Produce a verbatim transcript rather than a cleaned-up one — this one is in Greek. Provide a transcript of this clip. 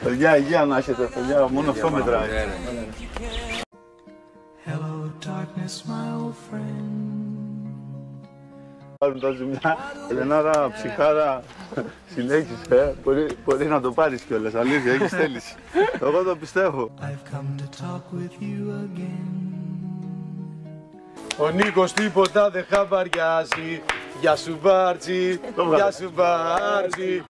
Παιδιά, υγεία να έχετε, παιδιά, μόνο αυτό μετράει. Μια Ελενάρα, ψυχάρα, συνέχισε, ε. μπορεί, μπορεί να το πάρεις κιόλας, αλήθεια, έχεις θέληση. Εγώ το πιστεύω. Ο Νίκος τίποτα δεν χαβαριάζει. Γεια σου Μπάρτσι, γεια σου Μπάρτσι.